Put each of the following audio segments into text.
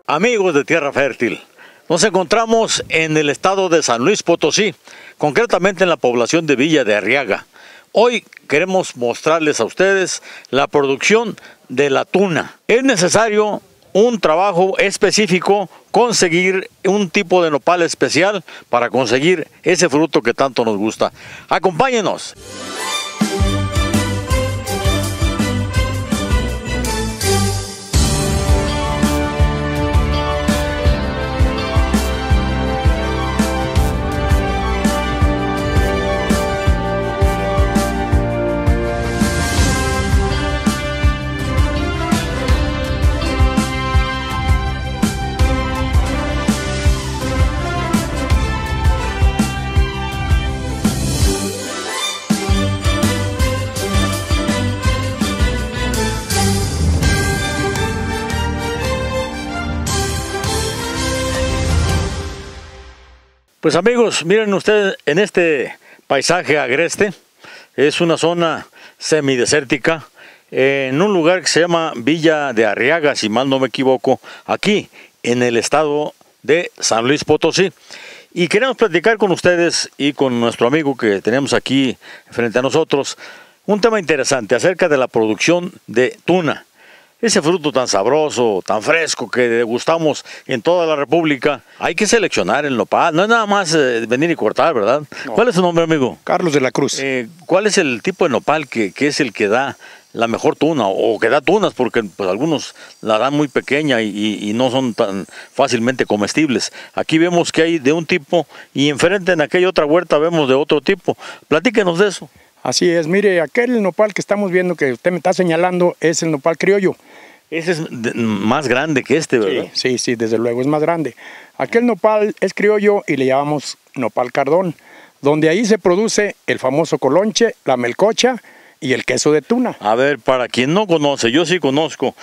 Amigos de Tierra Fértil, nos encontramos en el estado de San Luis Potosí, concretamente en la población de Villa de Arriaga. Hoy queremos mostrarles a ustedes la producción de la tuna. Es necesario un trabajo específico, conseguir un tipo de nopal especial para conseguir ese fruto que tanto nos gusta. Acompáñenos. Pues amigos, miren ustedes, en este paisaje agreste, es una zona semidesértica, en un lugar que se llama Villa de Arriaga, si mal no me equivoco, aquí en el estado de San Luis Potosí. Y queremos platicar con ustedes y con nuestro amigo que tenemos aquí frente a nosotros, un tema interesante acerca de la producción de tuna. Ese fruto tan sabroso, tan fresco que degustamos en toda la República, hay que seleccionar el nopal, no es nada más venir y cortar, ¿verdad? No. ¿Cuál es su nombre, amigo? Carlos de la Cruz. ¿Cuál es el tipo de nopal que es el que da la mejor tuna o que da tunas? Porque pues, algunos la dan muy pequeña y no son tan fácilmente comestibles. Aquí vemos que hay de un tipo y enfrente en aquella otra huerta vemos de otro tipo. Platíquenos de eso. Así es, mire, aquel nopal que estamos viendo que usted me está señalando es el nopal criollo. Ese es más grande que este, ¿verdad? Sí, desde luego es más grande. Aquel nopal es criollo y le llamamos nopal cardón, donde ahí se produce el famoso colonche, la melcocha y el queso de tuna. A ver, para quien no conoce, yo sí conozco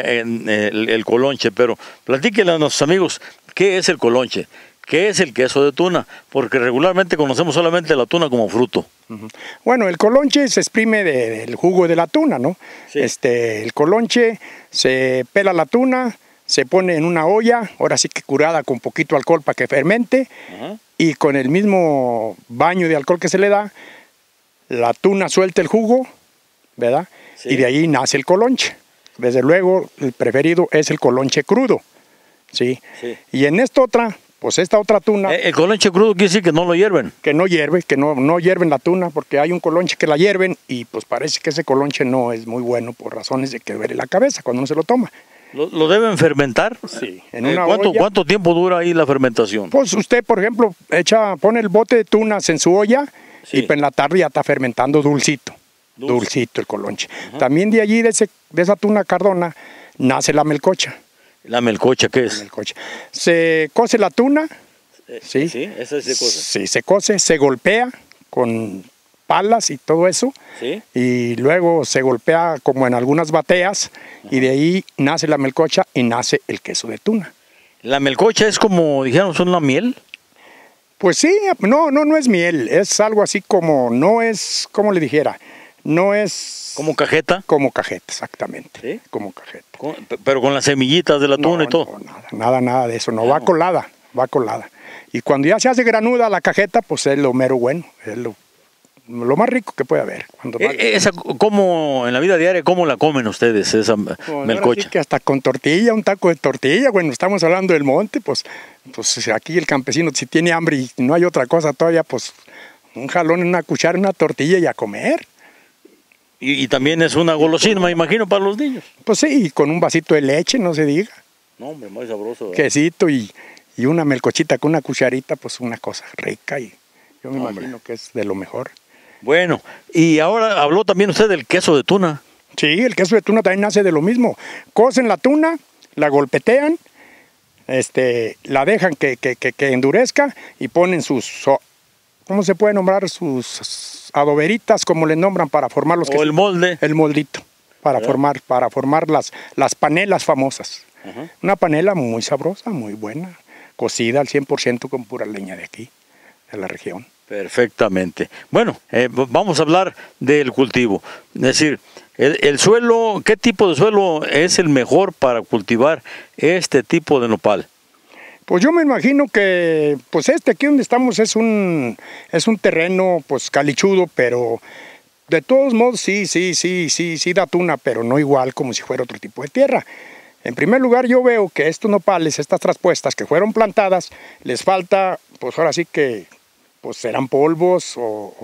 el colonche, pero platíquenle a nuestros amigos, ¿qué es el colonche? ¿Qué es el queso de tuna? Porque regularmente conocemos solamente la tuna como fruto. Bueno, el colonche se exprime del jugo de la tuna, ¿no? Sí. El colonche se pela la tuna, se pone en una olla, ahora sí que curada con poquito alcohol para que fermente, y con el mismo baño de alcohol que se le da, la tuna suelta el jugo, ¿verdad? Sí. Y de ahí nace el colonche. Desde luego, el preferido es el colonche crudo, ¿sí? Sí. Y en esta otra tuna... El colonche crudo quiere decir que no lo hierven. Que no hierve, que no hierven la tuna, porque hay un colonche que la hierven y pues parece que ese colonche no es muy bueno por razones de que duele la cabeza cuando uno se lo toma. ¿Lo deben fermentar? Sí. ¿Cuánto tiempo dura ahí la fermentación? Pues usted, por ejemplo, pone el bote de tunas en su olla, sí, y en la tarde ya está fermentando dulcito el colonche. También de allí, de esa tuna cardona, nace la melcocha. ¿La melcocha qué es? Se cose la tuna, ¿sí? Esa se cose. Sí, se cose, se golpea con palas y todo eso, ¿sí? Y luego se golpea como en algunas bateas, y de ahí nace la melcocha y nace el queso de tuna. ¿La melcocha es como, dijéramos, una miel? Pues sí, no es miel, es algo así como, no es, como le dijera, no es... ¿Como cajeta? Como cajeta, exactamente. ¿Sí? Como cajeta. Pero con las semillitas de la tuna y todo. No, nada de eso. No, va colada. Y cuando ya se hace granuda la cajeta, pues es lo mero bueno. Es lo más rico que puede haber. ¿Cómo en la vida diaria, cómo la comen ustedes, esa melcocha? Sí que hasta con tortilla, un taco de tortilla. Bueno, estamos hablando del monte, pues aquí el campesino, si tiene hambre y no hay otra cosa todavía, pues un jalón en una cuchara, una tortilla y a comer. Y también es una golosina, me imagino, para los niños. Pues sí, y con un vasito de leche, no se diga. No, hombre, muy sabroso, ¿verdad? Quesito y una melcochita con una cucharita, pues una cosa rica, y yo me imagino que es de lo mejor. Bueno, y ahora habló también usted del queso de tuna. Sí, el queso de tuna también nace de lo mismo. Cocen la tuna, la golpetean, la dejan que endurezca y ponen sus... ¿Cómo se puede nombrar? Sus adoberitas, como le nombran, para formar los quesos. O el molde. El moldito, para formar las panelas famosas. Una panela muy sabrosa, muy buena, cocida al 100% con pura leña de aquí, de la región. Perfectamente. Bueno, vamos a hablar del cultivo. Es decir, El suelo, ¿qué tipo de suelo es el mejor para cultivar este tipo de nopal? Pues yo me imagino que pues aquí donde estamos es un terreno pues calichudo, pero de todos modos sí da tuna, pero no igual como si fuera otro tipo de tierra. En primer lugar, yo veo que estos nopales, estas traspuestas que fueron plantadas, les falta, pues ahora sí que pues serán polvos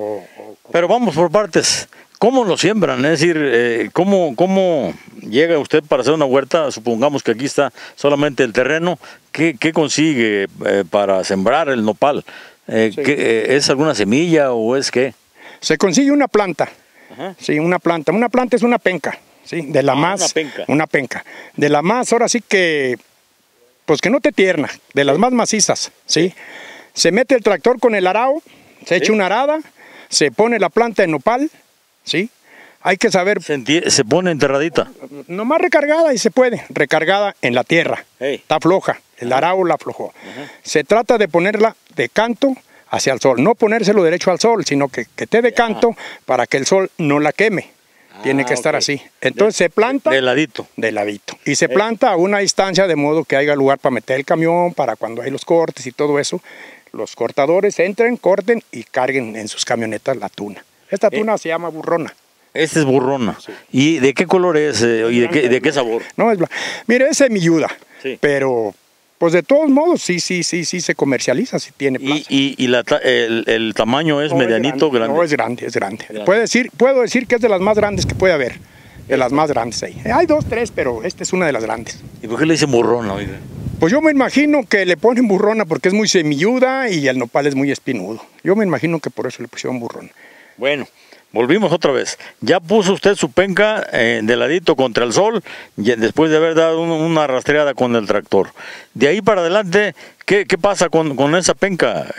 Pero vamos por partes. ¿Cómo lo siembran? Es decir, ¿cómo llega usted para hacer una huerta? Supongamos que aquí está solamente el terreno. ¿Qué consigue para sembrar el nopal? Sí. ¿Es alguna semilla o es qué? Se consigue una planta. Ajá. Sí, una planta. Una planta es una penca. Sí, de la más. Una penca. Una penca. De la más, ahora sí que, pues que no te tierna, de las más macizas. ¿sí? Se mete el tractor con el arao, se echa una arada, se pone la planta de nopal. ¿Sí? Hay que saber... Se pone enterradita. Nomás recargada y se puede, recargada en la tierra. Hey. Está floja, el arao la aflojó. Se trata de ponerla de canto hacia el sol, no ponérselo derecho al sol, sino que esté de canto para que el sol no la queme. Tiene que estar así. Entonces se planta... De ladito. De ladito. Y se planta a una distancia de modo que haya lugar para meter el camión, para cuando hay los cortes y todo eso, los cortadores entren, corten y carguen en sus camionetas la tuna. Esta tuna se llama burrona. Esta es burrona. Sí. ¿Y de qué color es? ¿Y de qué sabor? No, es blanca. Mire, es semilluda. Sí. Pero, pues de todos modos, sí se comercializa, sí tiene plaza. ¿Y el tamaño es medianito, grande? No, es grande. Puedo decir que es de las más grandes que puede haber. De las más grandes ahí. Hay 2, 3, pero esta es una de las grandes. ¿Y por qué le dicen burrona, oiga? Pues yo me imagino que le ponen burrona porque es muy semilluda y el nopal es muy espinudo. Yo me imagino que por eso le pusieron burrona. Bueno, volvimos otra vez. Ya puso usted su penca de ladito contra el sol, después de haber dado una rastreada con el tractor. De ahí para adelante, ¿qué pasa con esa penca?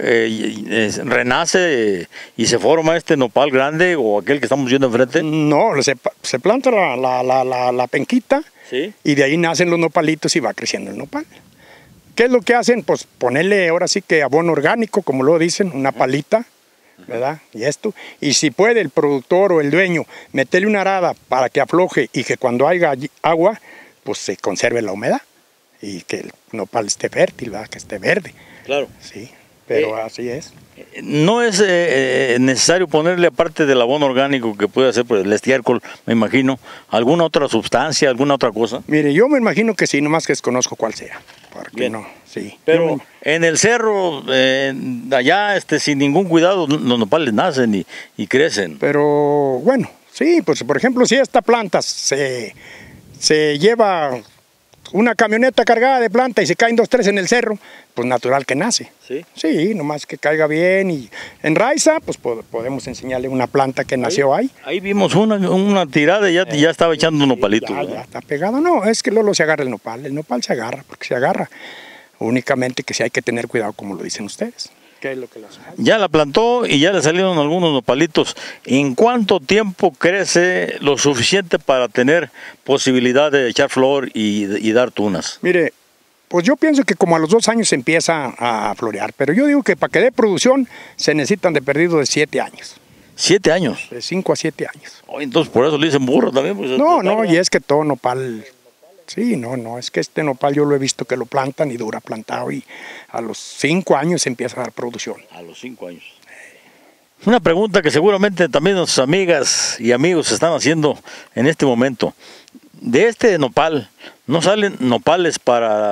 ¿Renace y se forma este nopal grande o aquel que estamos viendo enfrente? No, se planta la penquita. ¿Sí? Y de ahí nacen los nopalitos y va creciendo el nopal. ¿Qué es lo que hacen? Pues ponerle ahora sí que abono orgánico, como lo dicen, una palita. ¿Verdad? Y esto, y si puede el productor o el dueño meterle una arada para que afloje y que cuando haya agua, pues se conserve la humedad y que el nopal esté fértil, ¿verdad? Que esté verde. Claro. Sí, pero así es. No es necesario ponerle, aparte del abono orgánico que puede hacer por el estiércol, me imagino, alguna otra sustancia, alguna otra cosa. Mire, yo me imagino que sí, nomás que desconozco cuál sea. Porque no, sí. Pero en el cerro, allá sin ningún cuidado, los nopales nacen y crecen. Pero bueno, sí, pues por ejemplo, si esta planta se lleva una camioneta cargada de planta y se caen 2, 3 en el cerro, pues natural que nace. Sí. Sí, nomás que caiga bien y enraiza, pues podemos enseñarle una planta que nació ahí. Ahí vimos una tirada y ya estaba echando un nopalito. Ya está pegado. No, es que luego se agarra el nopal se agarra, porque se agarra. Únicamente que sí hay que tener cuidado, como lo dicen ustedes. ¿Qué es lo que hace? Ya la plantó y ya le salieron algunos nopalitos. ¿En cuánto tiempo crece lo suficiente para tener posibilidad de echar flor y dar tunas? Mire, pues yo pienso que como a los 2 años se empieza a florear, pero yo digo que para que dé producción se necesitan de perdido de 7 años. ¿7 años? De 5 a 7 años. Oh, entonces por eso le dicen burro también. Pues, no, y es que todo nopal... Sí, no, es que este nopal yo lo he visto que lo plantan y dura plantado y a los 5 años se empieza a dar producción. A los 5 años. Una pregunta que seguramente también nuestras amigas y amigos están haciendo en este momento. De este nopal, ¿no salen nopales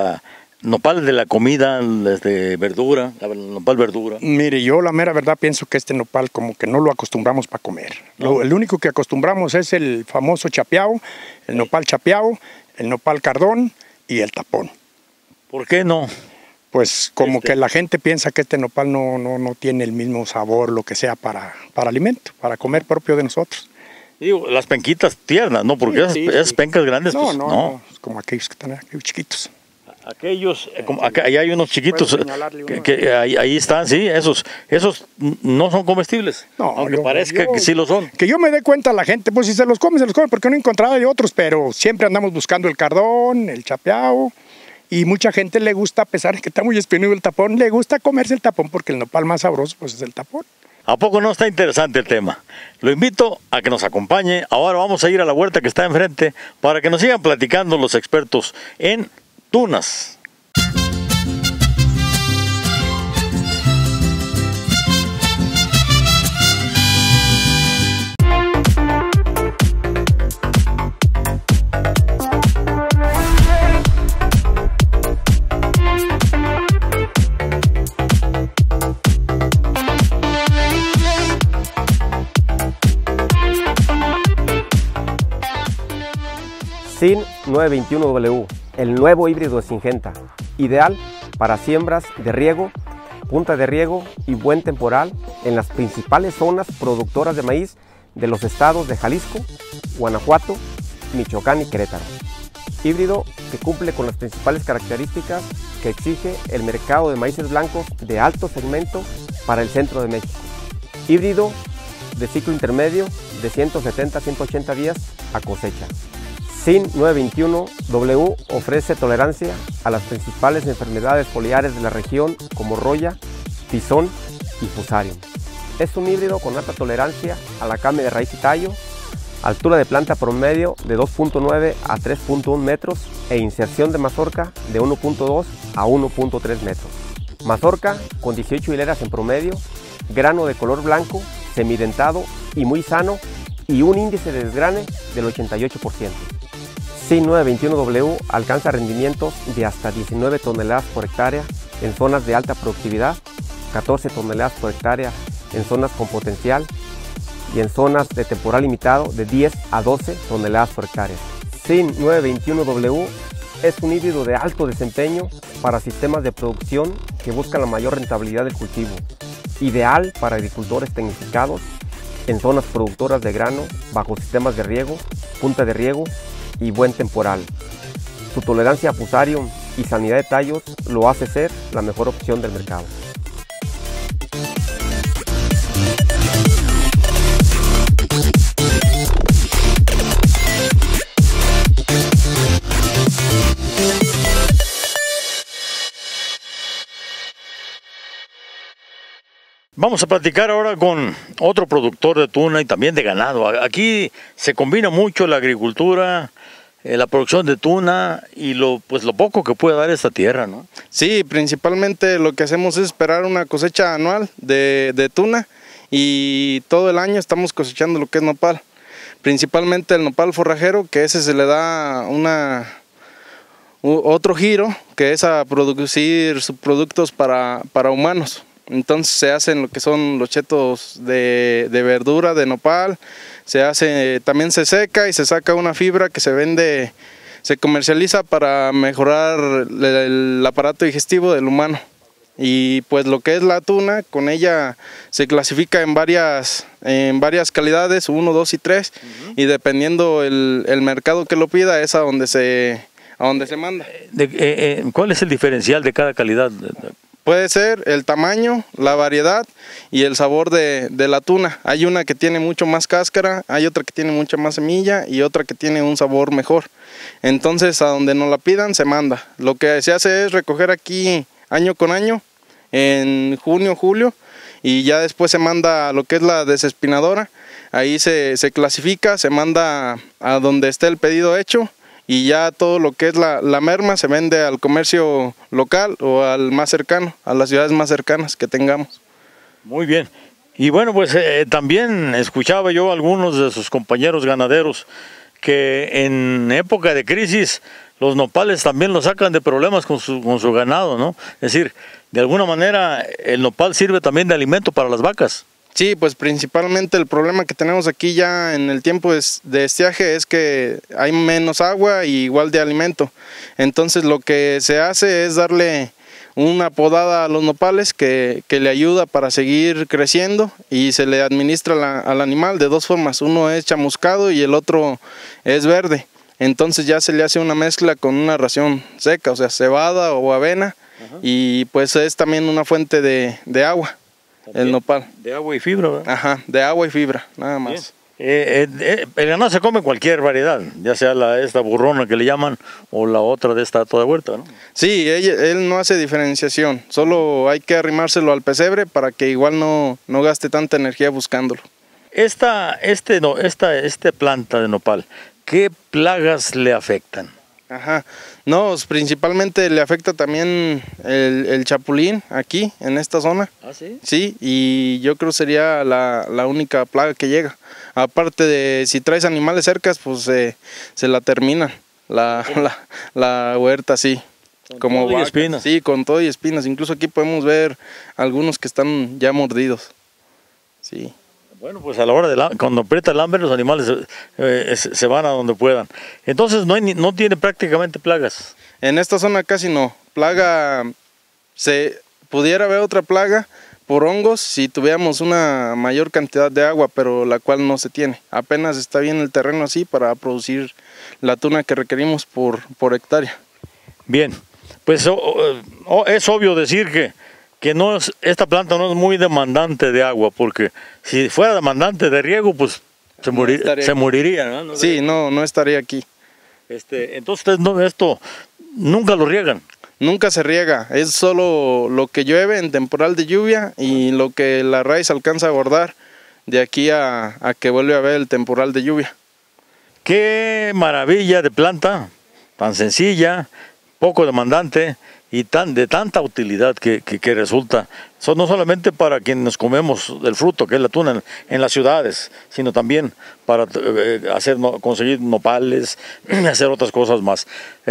de la comida, de verdura, nopal verdura? Mire, yo la mera verdad pienso que este nopal como que no lo acostumbramos para comer. No. El único que acostumbramos es el famoso chapeao, el nopal chapeao, el nopal cardón y el tapón. ¿Por qué no? Pues como que la gente piensa que este nopal no tiene el mismo sabor, lo que sea, para alimento, para comer propio de nosotros. Digo, las penquitas tiernas, ¿no? Porque esas pencas grandes, no, pues, no, como aquellos que están aquí chiquitos. Aquellos, ahí hay unos chiquitos que ahí están, sí, esos no son comestibles, aunque parezca que sí lo son. Que yo me dé cuenta la gente, pues si se los come, porque no he encontrado de otros, pero siempre andamos buscando el cardón, el chapeao, y mucha gente le gusta, a pesar de que está muy espinudo el tapón, le gusta comerse el tapón porque el nopal más sabroso pues es el tapón. ¿A poco no está interesante el tema? Lo invito a que nos acompañe. Ahora vamos a ir a la huerta que está enfrente para que nos sigan platicando los expertos en tunas. SIN 921W, el nuevo híbrido de Syngenta, ideal para siembras de riego, punta de riego y buen temporal en las principales zonas productoras de maíz de los estados de Jalisco, Guanajuato, Michoacán y Querétaro. Híbrido que cumple con las principales características que exige el mercado de maíces blancos de alto segmento para el centro de México. Híbrido de ciclo intermedio de 170 a 180 días a cosecha. SIN 921W ofrece tolerancia a las principales enfermedades foliares de la región como roya, tizón y fusarium. Es un híbrido con alta tolerancia a la cambia de raíz y tallo, altura de planta promedio de 2.9 a 3.1 metros e inserción de mazorca de 1.2 a 1.3 metros. Mazorca con 18 hileras en promedio, grano de color blanco, semidentado y muy sano y un índice de desgrane del 88%. SIN 921W alcanza rendimientos de hasta 19 toneladas por hectárea en zonas de alta productividad, 14 toneladas por hectárea en zonas con potencial y en zonas de temporal limitado de 10 a 12 toneladas por hectárea. SIN 921W es un híbrido de alto desempeño para sistemas de producción que buscan la mayor rentabilidad del cultivo, ideal para agricultores tecnificados en zonas productoras de grano bajo sistemas de riego, punta de riego y buen temporal. Su tolerancia a fusarium y sanidad de tallos lo hace ser la mejor opción del mercado. Vamos a platicar ahora con otro productor de tuna y también de ganado. Aquí se combina mucho la agricultura, la producción de tuna y lo poco que puede dar esta tierra, ¿no? Sí, principalmente lo que hacemos es esperar una cosecha anual de tuna y todo el año estamos cosechando lo que es nopal. Principalmente el nopal forrajero, que ese se le da otro giro, que es a producir subproductos para humanos. Entonces se hacen lo que son los chetos de verdura, de nopal, también se seca y se saca una fibra que se vende, se comercializa para mejorar el aparato digestivo del humano. Y pues lo que es la tuna, con ella se clasifica en varias calidades, 1, 2 y 3, y dependiendo el mercado que lo pida es a donde se manda. ¿Cuál es el diferencial de cada calidad? Puede ser el tamaño, la variedad y el sabor de la tuna. Hay una que tiene mucho más cáscara, hay otra que tiene mucha más semilla y otra que tiene un sabor mejor. Entonces a donde nos la pidan se manda. Lo que se hace es recoger aquí año con año, en junio, julio, y ya después se manda a lo que es la desespinadora. Ahí se clasifica, se manda a donde esté el pedido hecho. Y ya todo lo que es la merma se vende al comercio local o al más cercano, a las ciudades más cercanas que tengamos. Muy bien. Y bueno, pues también escuchaba yo a algunos de sus compañeros ganaderos que en época de crisis los nopales también los sacan de problemas con su ganado, ¿no? Es decir, de alguna manera el nopal sirve también de alimento para las vacas. Sí, pues principalmente el problema que tenemos aquí ya en el tiempo de estiaje es que hay menos agua y igual de alimento. Entonces lo que se hace es darle una podada a los nopales que le ayuda para seguir creciendo y se le administra al animal de dos formas. Uno es chamuscado y el otro es verde. Entonces ya se le hace una mezcla con una ración seca, o sea, cebada o avena. Ajá. Y pues es también una fuente de agua. El nopal. De agua y fibra, ¿verdad? Ajá, de agua y fibra, nada más. El ganado se come cualquier variedad, ya sea esta burrona que le llaman o la otra de esta toda huerta, ¿no? Sí, él no hace diferenciación, solo hay que arrimárselo al pesebre para que igual no gaste tanta energía buscándolo. Esta planta de nopal, ¿qué plagas le afectan? Ajá, no, principalmente le afecta también el chapulín aquí, en esta zona. ¿Ah, sí? Sí, y yo creo sería la única plaga que llega. Aparte de si traes animales cercas, pues se la terminan, la huerta, sí. Con como todo y vacas, espinas. sí, con todo y espinas. Incluso aquí podemos ver algunos que están ya mordidos. Sí. Bueno, pues a la hora cuando aprieta el hambre, los animales se van a donde puedan. Entonces no tiene prácticamente plagas. En esta zona casi no. Plaga, se pudiera haber otra plaga por hongos si tuviéramos una mayor cantidad de agua, pero la cual no se tiene. Apenas está bien el terreno así para producir la tuna que requerimos por hectárea. Bien, pues es obvio decir que esta planta no es muy demandante de agua, porque si fuera demandante de riego, pues se moriría, ¿no? Sí, no estaría aquí. Entonces esto nunca lo riegan. Nunca se riega, es solo lo que llueve en temporal de lluvia y lo que la raíz alcanza a guardar de aquí a que vuelve a haber el temporal de lluvia. Qué maravilla de planta, tan sencilla, poco demandante y de tanta utilidad que resulta. No solamente para quienes comemos el fruto, que es la tuna en las ciudades, sino también para conseguir nopales, hacer otras cosas más.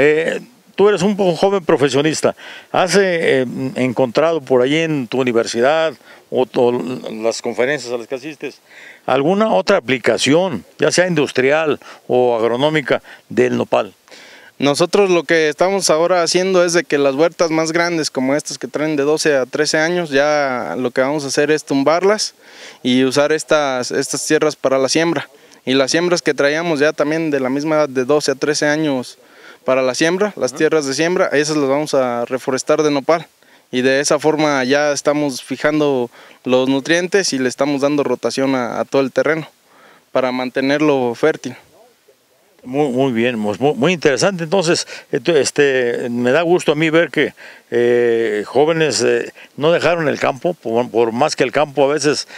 Tú eres un joven profesionista. ¿Has encontrado por ahí en tu universidad o las conferencias a las que asistes alguna otra aplicación, ya sea industrial o agronómica, del nopal? Nosotros lo que estamos ahora haciendo es de que las huertas más grandes, como estas que traen de 12 a 13 años, ya lo que vamos a hacer es tumbarlas y usar estas tierras para la siembra. Y las siembras que traíamos ya también de la misma edad de 12 a 13 años para la siembra, las tierras de siembra, esas las vamos a reforestar de nopal. Y de esa forma ya estamos fijando los nutrientes y le estamos dando rotación a todo el terreno para mantenerlo fértil. Muy bien, muy interesante. Entonces, me da gusto a mí ver que jóvenes no dejaron el campo, por más que el campo a veces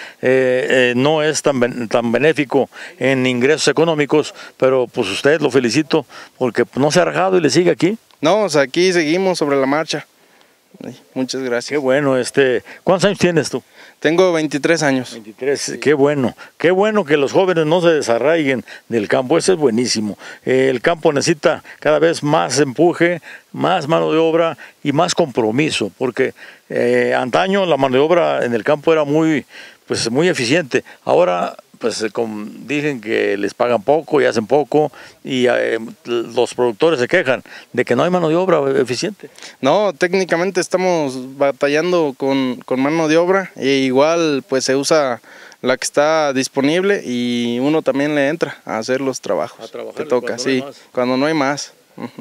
no es tan benéfico en ingresos económicos, pero pues usted lo felicito porque no se ha rajado y le sigue aquí. No, o sea, aquí seguimos sobre la marcha. Muchas gracias. Qué bueno. ¿Cuántos años tienes tú? Tengo 23 años. 23, qué bueno que los jóvenes no se desarraiguen del campo, eso es buenísimo. El campo necesita cada vez más empuje, más mano de obra y más compromiso, porque antaño la mano de obra en el campo era muy eficiente. Ahora pues dicen que les pagan poco y hacen poco y los productores se quejan de que no hay mano de obra eficiente. No, técnicamente estamos batallando con mano de obra e igual pues se usa la que está disponible y uno también le entra a hacer los trabajos que toca, sí, cuando no hay más.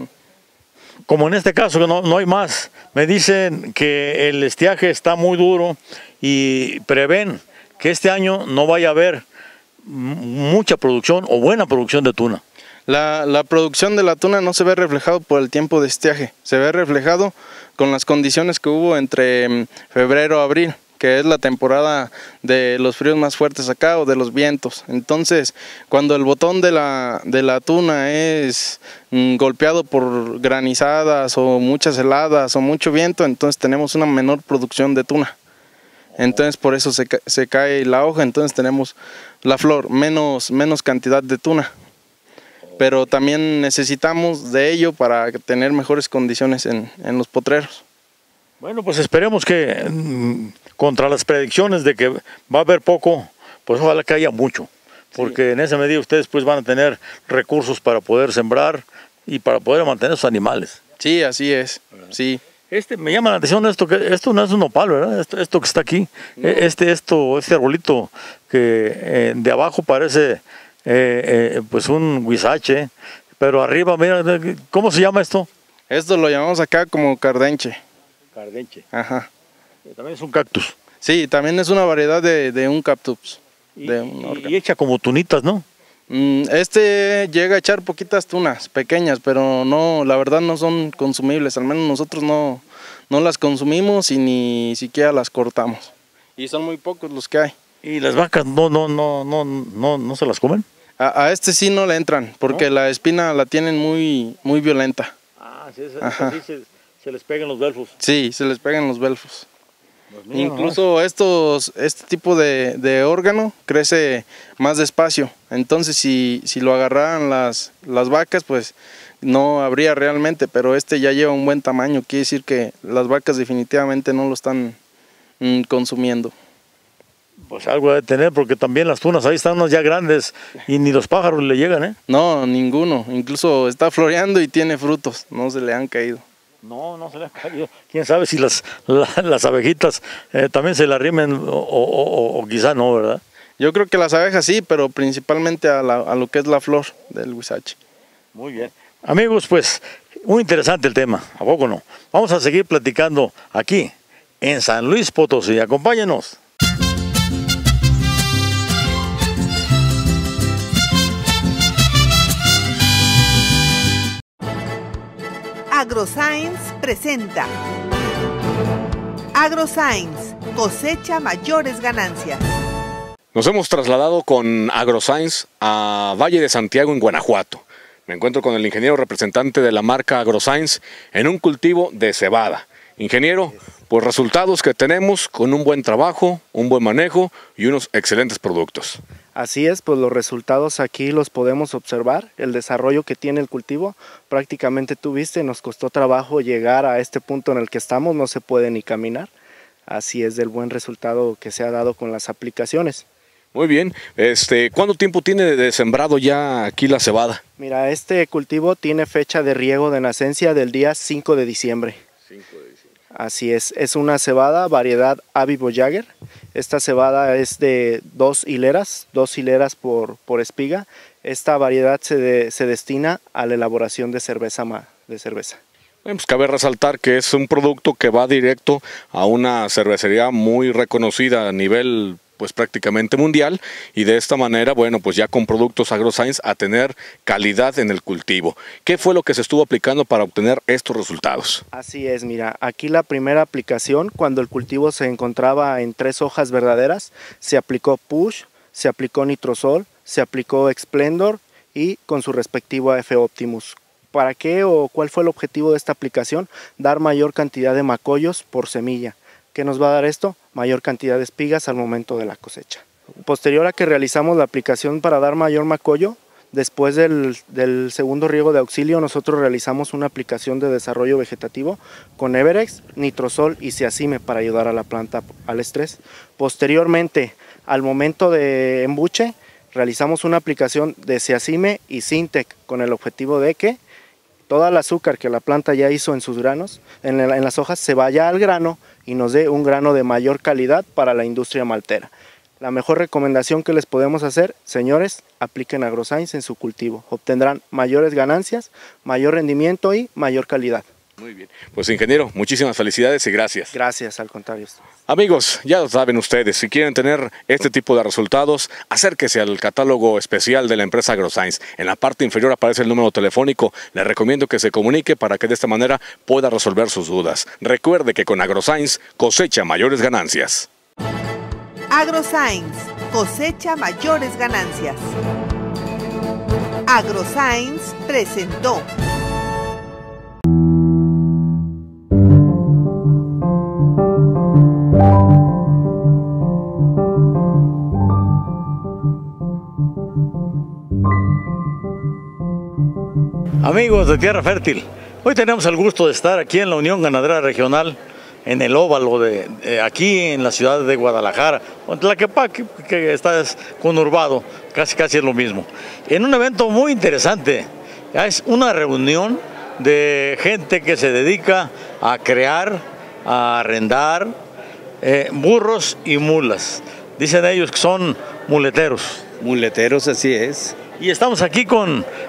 Como en este caso que no hay más, me dicen que el estiaje está muy duro y prevén que este año no vaya a haber mucha producción o buena producción de tuna. La producción de la tuna no se ve reflejado por el tiempo de estiaje, se ve reflejado con las condiciones que hubo entre febrero a abril, que es la temporada de los fríos más fuertes acá o de los vientos. Entonces, cuando el botón de la tuna es golpeado por granizadas o muchas heladas o mucho viento, entonces tenemos una menor producción de tuna. Entonces por eso se cae la hoja, entonces tenemos la flor, menos cantidad de tuna. Pero también necesitamos de ello para tener mejores condiciones en los potreros. Bueno, pues esperemos que contra las predicciones de que va a haber poco, pues ojalá que haya mucho. Porque en esa medida ustedes pues van a tener recursos para poder sembrar y para poder mantener sus animales. Sí, así es, sí. Me llama la atención esto no es un nopal, ¿verdad? Esto que está aquí, no. Este arbolito que de abajo parece pues un huizache, pero arriba, mira, ¿cómo se llama esto? Esto lo llamamos acá como cardenche. Cardenche. Ajá. También es un cactus. Sí, también es una variedad de un cactus. de un órgano. Y echa como tunitas, ¿no? Este llega a echar poquitas tunas pequeñas, pero no, la verdad no son consumibles, al menos nosotros no las consumimos y ni siquiera las cortamos. Y son muy pocos los que hay. ¿Y las vacas no se las comen? A este sí no le entran, porque la espina la tienen muy violenta. Ah, sí, se les pegan los belfos. Sí, se les pegan los belfos. Pues mira, Incluso este tipo de órgano crece más despacio. Entonces si lo agarraran las vacas, pues no habría realmente, pero este ya lleva un buen tamaño. Quiere decir que las vacas definitivamente no lo están consumiendo. pues algo de tener, porque también las tunas ahí están unas ya grandes y ni los pájaros le llegan, ¿eh? No, ninguno. Incluso está floreando y tiene frutos. No se le han caído. No se le ha caído. Quién sabe si las abejitas también se la rimen o quizá no, ¿verdad? Yo creo que las abejas sí, pero principalmente a lo que es la flor del huizache. Muy bien. Amigos, pues muy interesante el tema, ¿a poco no? Vamos a seguir platicando aquí en San Luis Potosí. Acompáñenos. AgroScience presenta AgroScience, cosecha mayores ganancias. Nos hemos trasladado con AgroScience a Valle de Santiago, en Guanajuato. Me encuentro con el ingeniero representante de la marca AgroScience en un cultivo de cebada. Ingeniero, pues resultados que tenemos con un buen trabajo, un buen manejo y unos excelentes productos. Así es, pues los resultados aquí los podemos observar, el desarrollo que tiene el cultivo. Prácticamente tú viste, nos costó trabajo llegar a este punto en el que estamos, no se puede ni caminar. Así es del buen resultado que se ha dado con las aplicaciones. Muy bien, ¿cuánto tiempo tiene de sembrado ya aquí la cebada? Mira, este cultivo tiene fecha de riego de nacencia del día 5 de diciembre. 5 de diciembre. Así es una cebada variedad Avivo Jagger. Esta cebada es de 2 hileras por espiga. Esta variedad se destina a la elaboración de cerveza. Pues cabe resaltar que es un producto que va directo a una cervecería muy reconocida a nivel pues prácticamente mundial, y de esta manera, bueno, pues ya con productos AgroScience a tener calidad en el cultivo. ¿Qué fue lo que se estuvo aplicando para obtener estos resultados? Así es, mira, aquí la primera aplicación, cuando el cultivo se encontraba en 3 hojas verdaderas, se aplicó Push, se aplicó Nitrosol, se aplicó Explendor y con su respectivo AF Optimus. ¿Para qué o cuál fue el objetivo de esta aplicación? Dar mayor cantidad de macollos por semilla. ¿Qué nos va a dar esto? Mayor cantidad de espigas al momento de la cosecha. Posterior a que realizamos la aplicación para dar mayor macollo, después del segundo riego de auxilio, nosotros realizamos una aplicación de desarrollo vegetativo con Everex, Nitrosol y Ceacime para ayudar a la planta al estrés. Posteriormente, al momento de embuche, realizamos una aplicación de Ceacime y Sintec con el objetivo de que toda el azúcar que la planta ya hizo en sus granos, en las hojas, se vaya al grano y nos dé un grano de mayor calidad para la industria maltera. La mejor recomendación que les podemos hacer, señores, apliquen AgroScience en su cultivo. Obtendrán mayores ganancias, mayor rendimiento y mayor calidad. Muy bien. Pues ingeniero, muchísimas felicidades y gracias. Gracias, al contrario. Amigos, ya lo saben ustedes, si quieren tener este tipo de resultados, acérquese al catálogo especial de la empresa AgroScience. En la parte inferior aparece el número telefónico. Les recomiendo que se comunique para que de esta manera pueda resolver sus dudas. Recuerde que con AgroScience cosecha mayores ganancias. AgroScience, cosecha mayores ganancias. AgroScience presentó. Amigos de Tierra Fértil, hoy tenemos el gusto de estar aquí en la Unión Ganadera Regional, en el óvalo de aquí en la ciudad de Guadalajara, en Tlaquepaque, que está conurbado, casi es lo mismo. En un evento muy interesante, es una reunión de gente que se dedica a crear, a arrendar burros y mulas. Dicen ellos que son muleteros. Muleteros, así es. Y estamos aquí con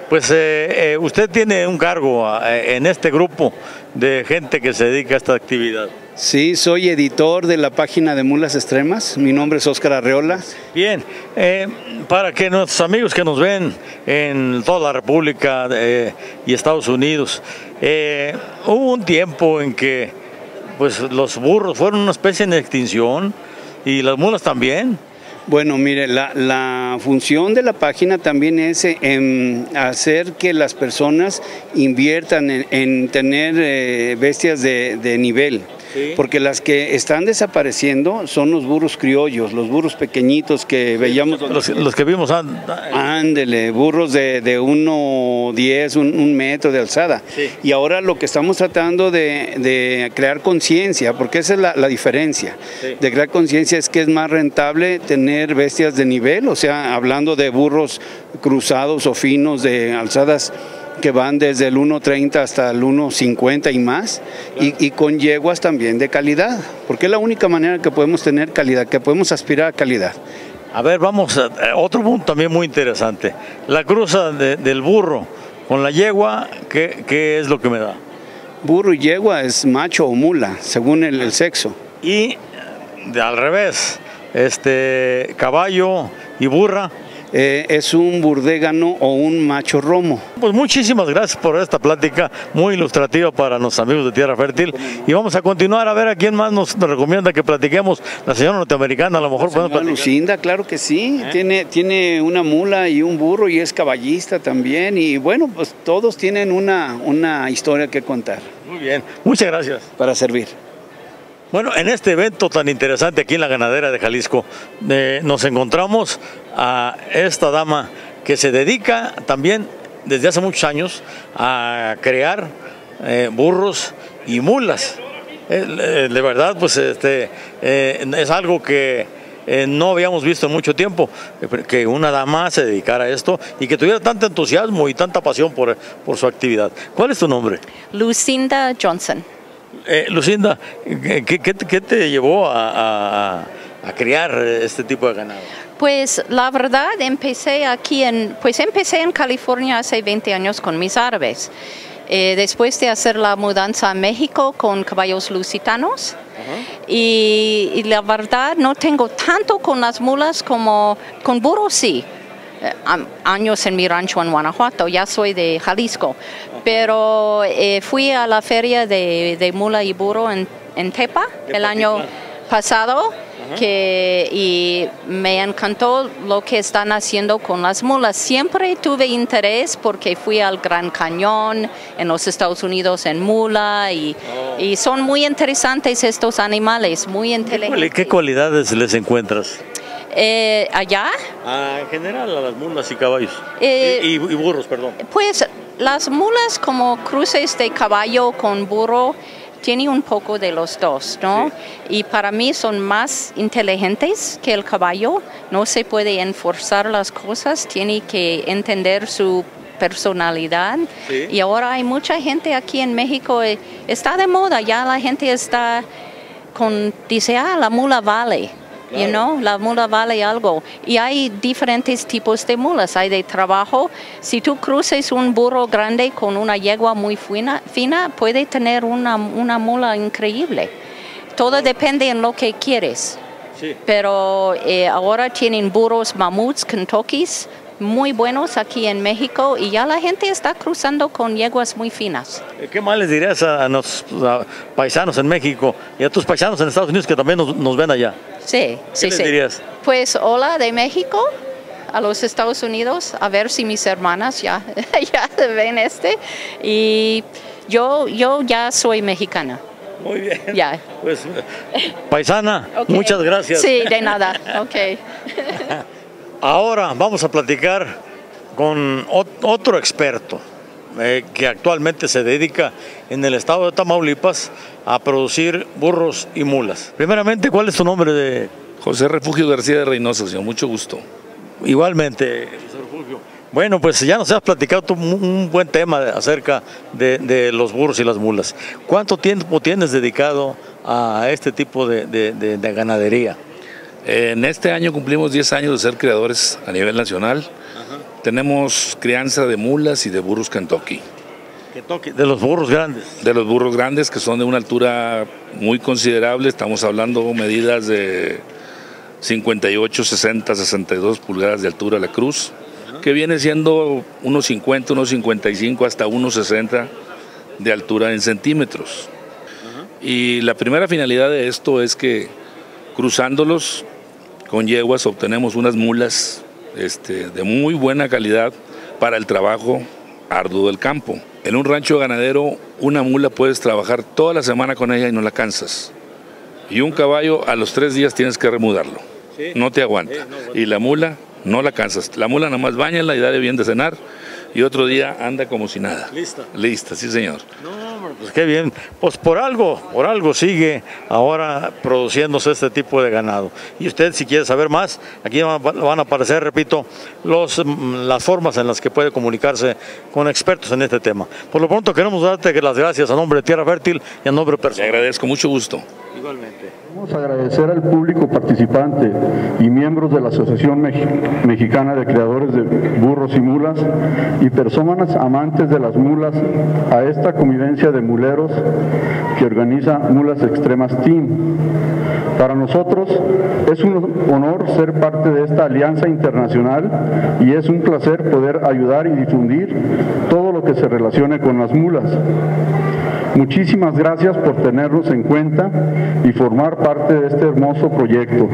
Pues usted tiene un cargo en este grupo de gente que se dedica a esta actividad. Sí, soy editor de la página de Mulas Extremas. Mi nombre es Óscar Arreola. Bien, para que nuestros amigos que nos ven en toda la República y Estados Unidos, hubo un tiempo en que pues, los burros fueron una especie en extinción y las mulas también. Bueno, mire, la función de la página también es hacer que las personas inviertan en tener bestias de nivel. Sí. Porque las que están desapareciendo son los burros criollos, los burros pequeñitos que veíamos. Los que vimos ándele, burros de 1,10, un metro de alzada. Sí. Y ahora lo que estamos tratando de crear conciencia, porque esa es la diferencia, sí, de crear conciencia es que es más rentable tener bestias de nivel, o sea, hablando de burros cruzados o finos de alzadas que van desde el 1.30 hasta el 1.50 y más, claro, y con yeguas también de calidad, porque es la única manera que podemos tener calidad, que podemos aspirar a calidad. A ver, vamos a otro punto también muy interesante, la cruza del burro con la yegua, ¿qué es lo que me da? Burro y yegua es macho o mula, según el sexo. Y al revés, caballo y burra. Es un burdégano o un macho romo. Pues muchísimas gracias por esta plática muy ilustrativa para los amigos de Tierra Fértil y vamos a continuar a ver a quién más nos recomienda que platiquemos. La señora norteamericana, a lo mejor podemos platicar. Lucinda, claro que sí, tiene una mula y un burro y es caballista también y bueno, pues todos tienen una historia que contar. Muy bien, muchas gracias. Para servir. Bueno, en este evento tan interesante aquí en la Ganadera de Jalisco, nos encontramos a esta dama que se dedica también desde hace muchos años a crear burros y mulas. De verdad, pues es algo que no habíamos visto en mucho tiempo, que una dama se dedicara a esto y que tuviera tanto entusiasmo y tanta pasión por su actividad. ¿Cuál es tu nombre? Lucinda Johnson. Lucinda, ¿qué te llevó a criar este tipo de ganado? Pues la verdad empecé en California hace 20 años con mis árabes. Después de hacer la mudanza a México con caballos lusitanos. Y la verdad no tengo tanto con las mulas como con burros sí. Años en mi rancho en Guanajuato, ya soy de Jalisco, pero fui a la feria de mula y burro en Tepa el año pasado y me encantó lo que están haciendo con las mulas. Siempre tuve interés porque fui al Gran Cañón en los Estados Unidos en mula y son muy interesantes estos animales, muy inteligentes. ¿Qué cualidades les encuentras? ¿Allá? En general a las mulas y caballos y burros, perdón. Pues las mulas como cruces de caballo con burro tienen un poco de los dos, ¿no? Sí. Y para mí son más inteligentes que el caballo, no se puede enforzar las cosas, tiene que entender su personalidad. Sí. Y ahora hay mucha gente aquí en México, está de moda, ya la gente está dice, la mula vale. Claro. You know, la mula vale algo. Y hay diferentes tipos de mulas. Hay de trabajo. Si tú cruces un burro grande con una yegua muy fina puede tener una mula increíble. Todo depende en lo que quieres. Sí. Pero ahora tienen burros mamuts, kentuckys, muy buenos aquí en México y ya la gente está cruzando con yeguas muy finas. ¿Qué más les dirías a nuestros paisanos en México y a tus paisanos en Estados Unidos que también nos ven allá? Sí, ¿Qué les dirías? Pues hola de México a los Estados Unidos, a ver si mis hermanas ya ven y yo ya soy mexicana. Muy bien. Ya. Pues paisana, okay. Muchas gracias. Sí, de nada. Okay. Ahora vamos a platicar con otro experto que actualmente se dedica en el estado de Tamaulipas a producir burros y mulas. Primeramente, ¿cuál es tu nombre? José Refugio García de Reynoso, señor, mucho gusto. Igualmente, José Refugio. Bueno, pues ya nos has platicado un buen tema acerca de los burros y las mulas. ¿Cuánto tiempo tienes dedicado a este tipo de ganadería? En este año cumplimos 10 años de ser creadores a nivel nacional. Tenemos crianza de mulas y de burros Kentucky. De los burros grandes. De los burros grandes, que son de una altura muy considerable. Estamos hablando de medidas de 58, 60, 62 pulgadas de altura la cruz, que viene siendo unos 50, unos 55 hasta unos 60 de altura en centímetros. Y la primera finalidad de esto es que cruzándolos con yeguas obtenemos unas mulas de muy buena calidad para el trabajo arduo del campo. En un rancho ganadero, una mula puedes trabajar toda la semana con ella y no la cansas. Y un caballo a los 3 días tienes que remudarlo. Sí. No te aguanta. Y la mula no la cansas. La mula nada más báñala y dale bien de cenar. Y otro día anda como si nada. Lista. Lista, sí señor. No, pues qué bien. Pues por algo sigue ahora produciéndose este tipo de ganado. Y usted, si quiere saber más, aquí van a aparecer, repito, las formas en las que puede comunicarse con expertos en este tema. Por lo pronto queremos darte las gracias a nombre de Tierra Fértil y a nombre personal. Te agradezco, mucho gusto. Igualmente. Queremos agradecer al público participante y miembros de la Asociación Mexicana de Creadores de Burros y Mulas y personas amantes de las mulas a esta convivencia de muleros que organiza Mulas Extremas Team. Para nosotros es un honor ser parte de esta alianza internacional y es un placer poder ayudar y difundir todo lo que se relacione con las mulas. Muchísimas gracias por tenernos en cuenta y formar parte de este hermoso proyecto.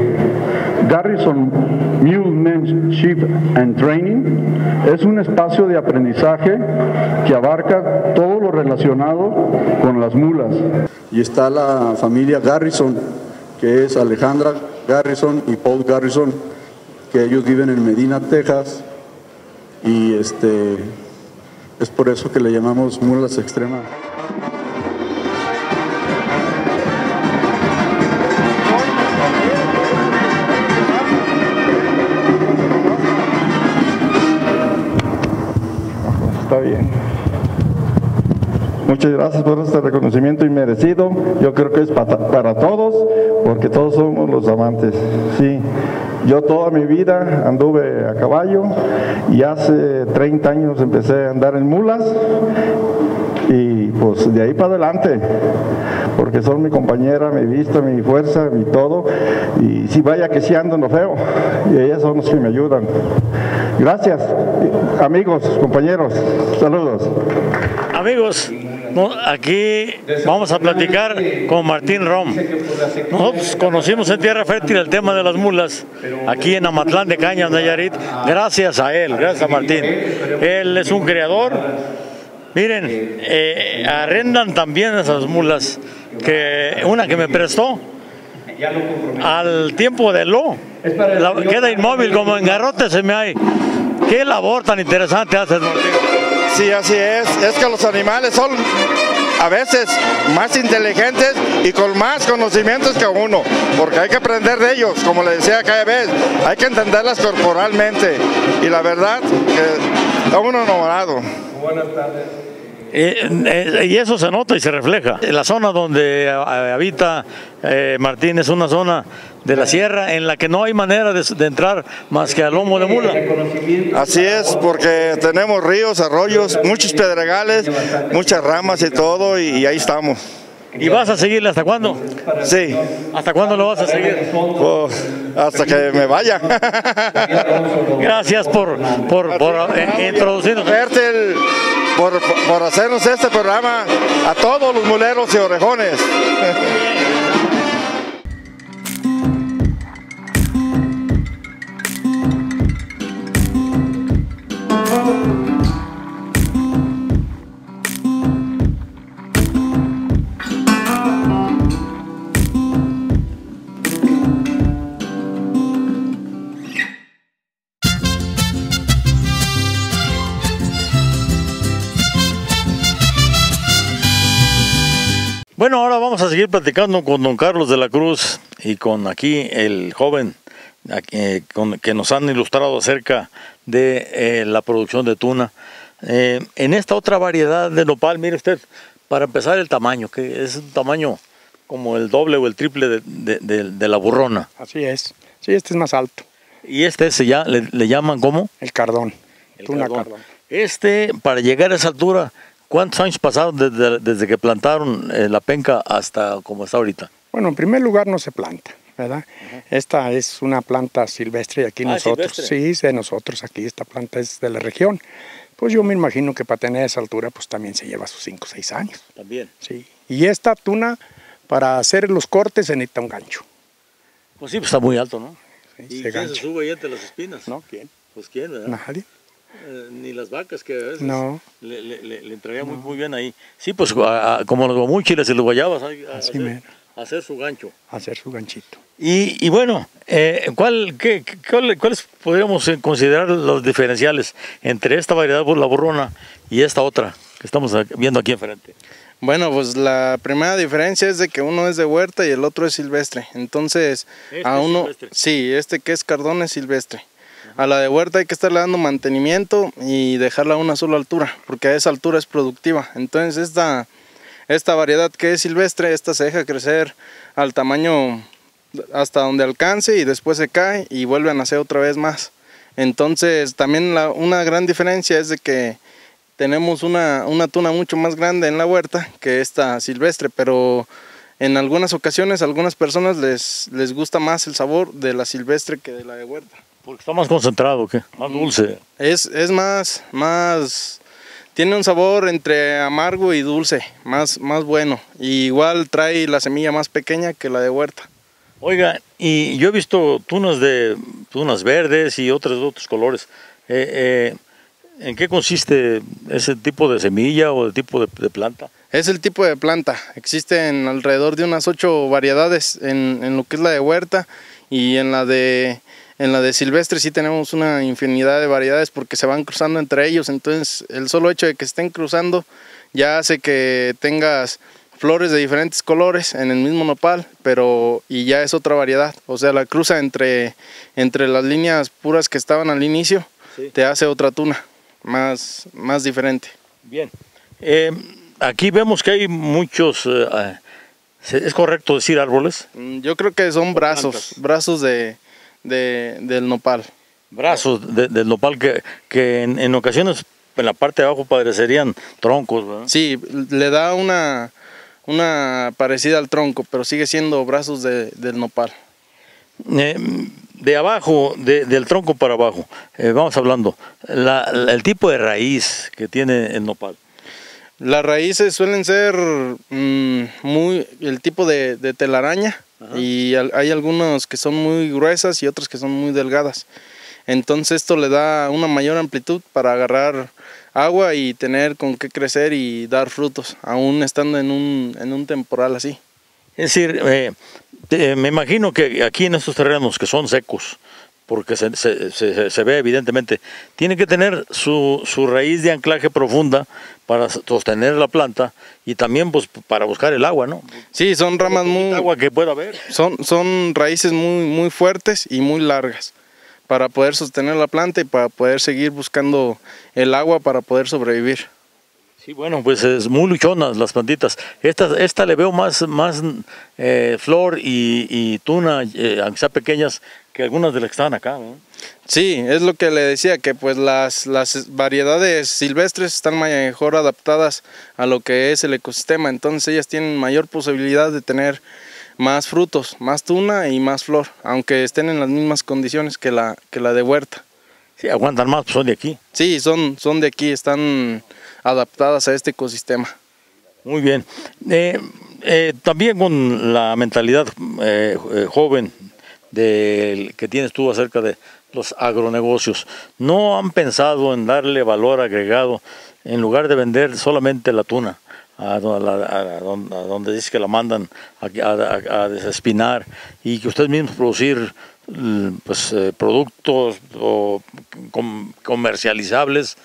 Garrison Mulemanship and Training es un espacio de aprendizaje que abarca todo lo relacionado con las mulas. Y está la familia Garrison, que es Alejandra Garrison y Paul Garrison, que ellos viven en Medina, Texas, y es por eso que le llamamos Mulas Extremas. Está bien. Muchas gracias por este reconocimiento inmerecido. Yo creo que es para todos, porque todos somos los amantes. Sí, yo toda mi vida anduve a caballo y hace 30 años empecé a andar en mulas y pues de ahí para adelante, porque son mi compañera, mi vista, mi fuerza, mi todo, y si vaya que sí ando en lo feo, y ellas son los que me ayudan. Gracias, amigos, compañeros, saludos. Amigos, aquí vamos a platicar con Martín Rom. Nosotros conocimos en Tierra Fértil el tema de las mulas, aquí en Amatlán de Cañas, Nayarit, gracias a él, gracias a Martín. Él es un creador. Miren, arrendan también esas mulas, una que me prestó, al tiempo de queda inmóvil como en garrote se me hay. Qué labor tan interesante haces, Martín. Sí, así es que los animales son a veces más inteligentes y con más conocimientos que uno, porque hay que aprender de ellos, como le decía cada vez, hay que entenderlas corporalmente, y la verdad que está uno enamorado. Buenas tardes. Y eso se nota y se refleja. La zona donde habita Martín es una zona de la sierra en la que no hay manera de entrar más que a lomo de mula. Así es, porque tenemos ríos, arroyos, muchos pedregales, muchas ramas y todo, y ahí estamos. ¿Y vas a seguirle hasta cuándo? Sí. ¿Hasta cuándo lo vas a seguir? Pues, hasta que me vaya. Gracias por introducirnos. Por hacernos este programa a todos los muleros y orejones. Bueno, ahora vamos a seguir platicando con don Carlos de la Cruz y con aquí el joven que nos han ilustrado acerca de la producción de tuna. En esta otra variedad de nopal, mire usted, para empezar el tamaño, que es un tamaño como el doble o el triple de la burrona. Así es, sí, este es más alto. ¿Y este ya le llaman cómo? El cardón. tuna cardón. cardón. Para llegar a esa altura, ¿cuántos años pasaron desde que plantaron la penca hasta como está ahorita? Bueno, en primer lugar no se planta, ¿verdad? Esta es una planta silvestre y aquí nosotros, silvestre. sí, es de nosotros aquí, esta planta es de la región. Pues yo me imagino que para tener esa altura pues también se lleva sus 5 o 6 años. También. Sí. Y esta tuna, para hacer los cortes se necesita un gancho. Pues sí, pues está muy alto, ¿no? Sí, ¿Y se quién gancha. se sube ahí entre las espinas? ¿No? ¿Quién? Pues quién, ¿verdad? Nadie. Ni las vacas que a veces No. le entraría muy bien ahí. Sí, pues como los guamúchiles y los guayabas, hacer su gancho. Hacer su ganchito. Y bueno, ¿cuáles podríamos considerar los diferenciales entre esta variedad la burrona y esta otra que estamos viendo aquí enfrente? Bueno, pues la primera diferencia es de que uno es de huerta y el otro es silvestre. Entonces, a uno, silvestre. sí, que es cardón es silvestre. A la de huerta hay que estarle dando mantenimiento y dejarla a una sola altura, porque a esa altura es productiva. Entonces esta variedad que es silvestre, esta se deja crecer al tamaño hasta donde alcance y después se cae y vuelve a nacer otra vez más. Entonces también una gran diferencia es de que tenemos una tuna mucho más grande en la huerta que esta silvestre, pero en algunas ocasiones a algunas personas les gusta más el sabor de la silvestre que de la de huerta. Porque está más concentrado, ¿qué? Más dulce. Es más, tiene un sabor entre amargo y dulce, más bueno. Y igual trae la semilla más pequeña que la de huerta. Oiga, y yo he visto tunas verdes y otros colores. ¿En qué consiste ese tipo de semilla o de tipo de planta? Es el tipo de planta. Existen alrededor de unas 8 variedades en lo que es la de huerta, y en la de silvestre sí tenemos una infinidad de variedades porque se van cruzando entre ellos. Entonces el solo hecho de que estén cruzando ya hace que tengas flores de diferentes colores en el mismo nopal, y ya es otra variedad. O sea, la cruza entre las líneas puras que estaban al inicio, sí, te hace otra tuna más diferente. Bien. Aquí vemos que hay muchos, ¿es correcto decir árboles? Yo creo que son brazos del nopal. Brazos del nopal que en ocasiones en la parte de abajo parecerían troncos, ¿verdad? Sí, le da una parecida al tronco, pero sigue siendo brazos del nopal. De abajo, del tronco para abajo, vamos hablando, el tipo de raíz que tiene el nopal. Las raíces suelen ser el tipo de telaraña. Ajá. Y hay algunos que son muy gruesas y otros que son muy delgadas. Entonces esto le da una mayor amplitud para agarrar agua y tener con qué crecer y dar frutos, aún estando en un temporal así. Es decir, me imagino que aquí en estos terrenos que son secos, porque se ve evidentemente, tiene que tener su raíz de anclaje profunda para sostener la planta y también pues para buscar el agua, ¿no? Sí, son ramas agua que pueda haber. Son raíces muy fuertes y muy largas para poder sostener la planta y para poder seguir buscando el agua para poder sobrevivir. Sí, bueno, pues es muy luchonas las plantitas. Esta le veo más flor y tuna, aunque sean pequeñas, que algunas de las que están acá, ¿no? Sí, es lo que le decía, que pues las variedades silvestres están mejor adaptadas a lo que es el ecosistema, entonces ellas tienen mayor posibilidad de tener más frutos, más tuna y más flor, aunque estén en las mismas condiciones que la de huerta. Sí, aguantan más, pues son de aquí. Sí, son de aquí, están adaptadas a este ecosistema. Muy bien. También con la mentalidad joven que tienes tú acerca de los agronegocios, ¿no han pensado en darle valor agregado en lugar de vender solamente la tuna a donde dice que la mandan a desespinar y que ustedes mismos producir productos comercializables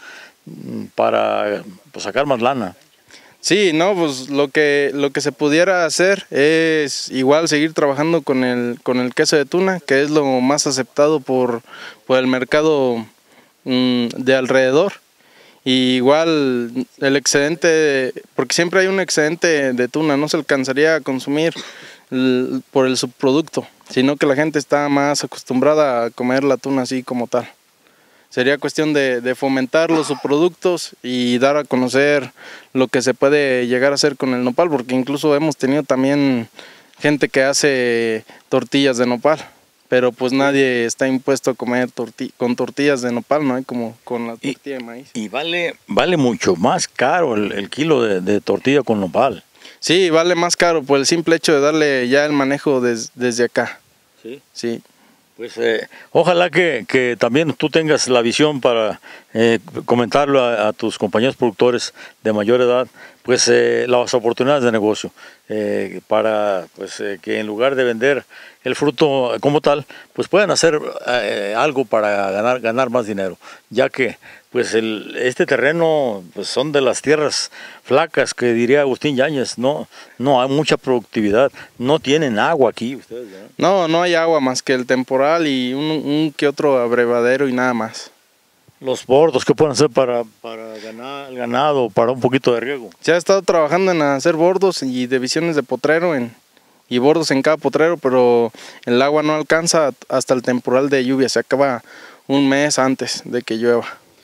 para sacar más lana? Sí, no, pues lo que se pudiera hacer es igual seguir trabajando con el queso de tuna, que es lo más aceptado por el mercado de alrededor. Y igual el excedente, porque siempre hay un excedente de tuna, no se alcanzaría a consumir por el subproducto, sino que la gente está más acostumbrada a comer la tuna así como tal. Sería cuestión de fomentar los subproductos y dar a conocer lo que se puede llegar a hacer con el nopal, porque incluso hemos tenido también gente que hace tortillas de nopal, pero pues nadie está impuesto a comer con tortillas de nopal, no hay como con la tortilla de maíz. Y vale mucho más caro el kilo de tortilla con nopal. Sí, vale más caro por el simple hecho de darle ya el manejo desde acá. Sí. Sí. Pues ojalá que también tú tengas la visión para comentarlo a tus compañeros productores de mayor edad, pues las oportunidades de negocio, para pues que en lugar de vender el fruto como tal, pues puedan hacer algo para ganar más dinero, ya que pues este terreno pues son de las tierras flacas que diría Agustín Yáñez, no hay mucha productividad, no tienen agua aquí ustedes, ¿verdad? No hay agua más que el temporal y un que otro abrevadero y nada más. Los bordos, ¿qué pueden hacer para ganar el ganado, para un poquito de riego? Se ha estado trabajando en hacer bordos y divisiones de potrero y bordos en cada potrero, pero el agua no alcanza hasta el temporal de lluvia, se acaba un mes antes de que llueva.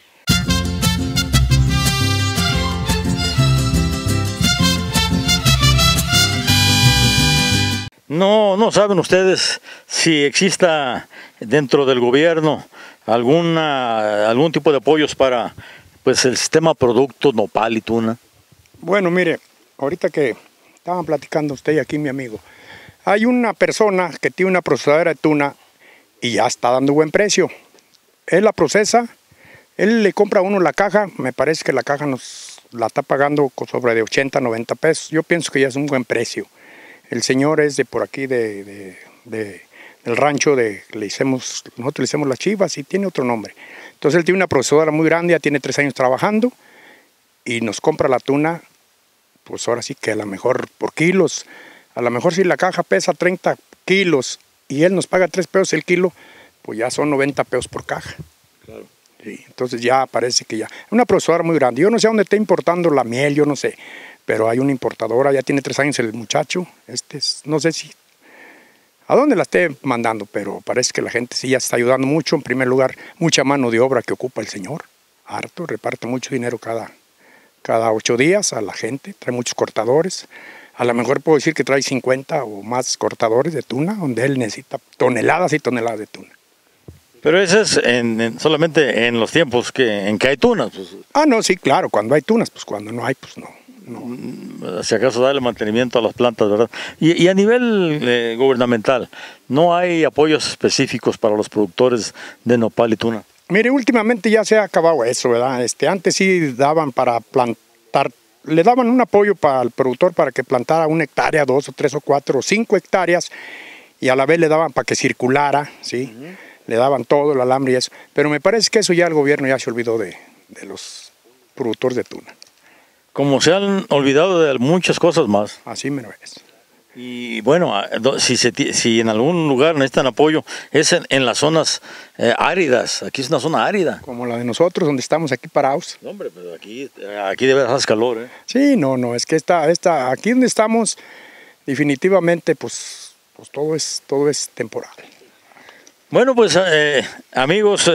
No saben ustedes si exista dentro del gobierno algún tipo de apoyos para pues el sistema producto nopal y tuna. Bueno, mire, ahorita que estaban platicando usted y aquí mi amigo, hay una persona que tiene una procesadora de tuna y ya está dando buen precio. Él la procesa, él le compra a uno la caja, me parece que la caja nos la está pagando sobre de 80, 90 pesos. Yo pienso que ya es un buen precio. El señor es de por aquí, del rancho, nosotros le hicimos las Chivas y tiene otro nombre. Entonces él tiene una procesadora muy grande, ya tiene 3 años trabajando y nos compra la tuna, pues ahora sí que a lo mejor por kilos. A lo mejor si la caja pesa 30 kilos y él nos paga 3 pesos el kilo, pues ya son 90 pesos por caja. Claro. Sí, entonces ya parece que ya. Una procesadora muy grande. Yo no sé a dónde está importando la miel, yo no sé. Pero hay una importadora, ya tiene 3 años el muchacho. No sé si a dónde la esté mandando, pero parece que la gente sí ya está ayudando mucho. En primer lugar, mucha mano de obra que ocupa el señor. Harto, reparte mucho dinero cada 8 días a la gente. Trae muchos cortadores. A lo mejor puedo decir que trae 50 o más cortadores de tuna, donde él necesita toneladas y toneladas de tuna. Pero eso es solamente en los tiempos en que hay tunas. Pues. No, sí, claro, cuando hay tunas, pues cuando no hay, pues no. Si acaso darle mantenimiento a las plantas, ¿verdad? Y a nivel gubernamental, ¿no hay apoyos específicos para los productores de nopal y tuna? Mire, últimamente ya se ha acabado eso, ¿verdad? Antes sí daban para plantar, le daban un apoyo para el productor para que plantara 1 hectárea, 2 o 3 o 4 o 5 hectáreas, y a la vez le daban para que circulara, ¿sí? Le daban todo el alambre y eso. Pero me parece que eso ya el gobierno ya se olvidó de los productores de tuna. Como se han olvidado de muchas cosas más. Así me lo es. Y bueno, si en algún lugar necesitan apoyo, es en las zonas áridas. Aquí es una zona árida. Como la de nosotros, donde estamos aquí parados. No, hombre, pero aquí de verdad hace calor, ¿eh? Sí, no, es que aquí donde estamos, definitivamente, pues todo es temporal. Bueno, pues amigos,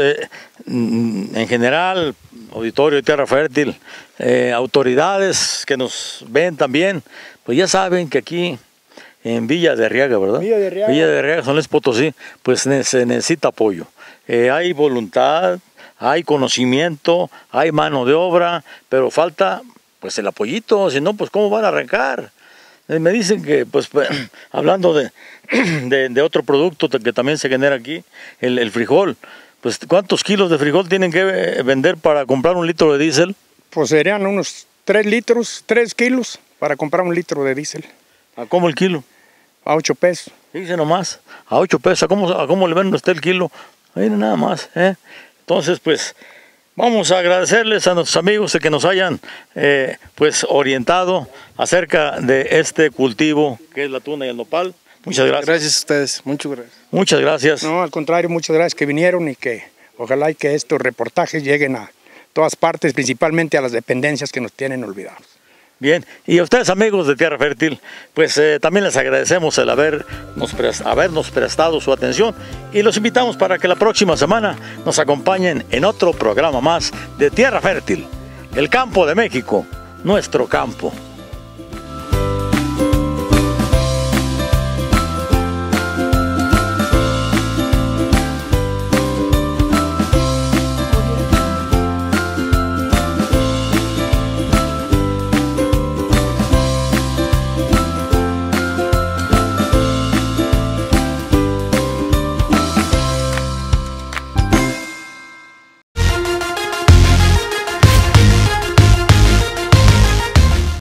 en general, auditorio de Tierra Fértil, autoridades que nos ven también, pues ya saben que aquí en Villa de Arriaga, ¿verdad? Villa de Arriaga, San Luis Potosí, pues se necesita apoyo. Hay voluntad, hay conocimiento, hay mano de obra, pero falta pues el apoyito, si no, pues ¿cómo van a arrancar? Me dicen que, pues, hablando de otro producto que también se genera aquí, el frijol, pues ¿cuántos kilos de frijol tienen que vender para comprar 1 litro de diésel? Pues serían unos 3 kilos para comprar 1 litro de diésel. ¿A cómo el kilo? A 8 pesos. Fíjese nomás, a 8 pesos, ¿a cómo le venden usted el kilo? Ahí nada más, ¿eh? Entonces, pues, vamos a agradecerles a nuestros amigos de que nos hayan pues orientado acerca de este cultivo que es la tuna y el nopal. Muchas gracias. Gracias a ustedes, muchas gracias. Muchas gracias. No, al contrario, muchas gracias que vinieron y que ojalá y que estos reportajes lleguen a todas partes, principalmente a las dependencias que nos tienen olvidados. Bien, y a ustedes amigos de Tierra Fértil, pues también les agradecemos el habernos prestado su atención y los invitamos para que la próxima semana nos acompañen en otro programa más de Tierra Fértil, el campo de México, nuestro campo.